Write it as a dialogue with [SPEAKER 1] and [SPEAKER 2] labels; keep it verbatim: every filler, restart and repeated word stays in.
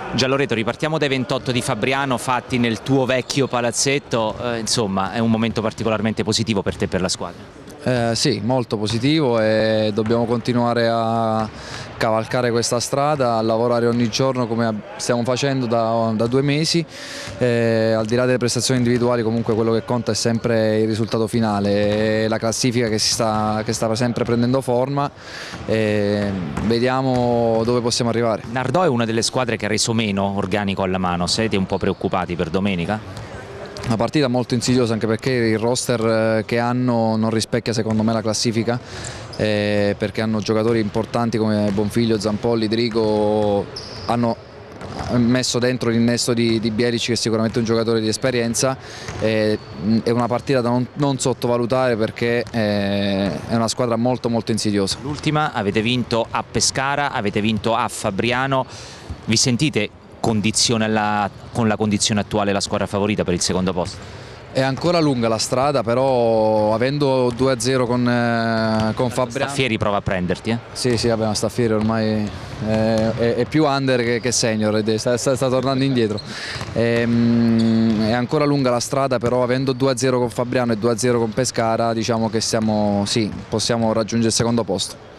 [SPEAKER 1] Gianloreto, ripartiamo dai ventotto di Fabriano fatti nel tuo vecchio palazzetto, eh, insomma è un momento particolarmente positivo per te e per la squadra.
[SPEAKER 2] Eh, sì, molto positivo e dobbiamo continuare a cavalcare questa strada, a lavorare ogni giorno come stiamo facendo da, da due mesi. Eh, al di là delle prestazioni individuali comunque quello che conta è sempre il risultato finale, la classifica che, si sta, che sta sempre prendendo forma e vediamo dove possiamo arrivare.
[SPEAKER 1] Nardò è una delle squadre che ha reso meno organico alla mano, siete un po' preoccupati per domenica?
[SPEAKER 2] Una partita molto insidiosa anche perché il roster che hanno non rispecchia secondo me la classifica, eh, perché hanno giocatori importanti come Bonfiglio, Zampolli, Drigo, hanno messo dentro l'innesto di, di Bielic che è sicuramente un giocatore di esperienza. Eh, è una partita da non, non sottovalutare perché eh, è una squadra molto molto insidiosa.
[SPEAKER 1] L'ultima avete vinto a Pescara, avete vinto a Fabriano, vi sentite condizione alla, con la condizione attuale la squadra favorita per il secondo posto?
[SPEAKER 2] È ancora lunga la strada, però avendo due a zero con, eh, con Fabriano...
[SPEAKER 1] Staffieri prova a prenderti, eh?
[SPEAKER 2] Sì, sì, vabbè, ma Staffieri ormai è, è, è più under che, che senior, sta, sta, sta tornando indietro. È, è ancora lunga la strada, però avendo due a zero con Fabriano e due a zero con Pescara, diciamo che siamo, sì, possiamo raggiungere il secondo posto.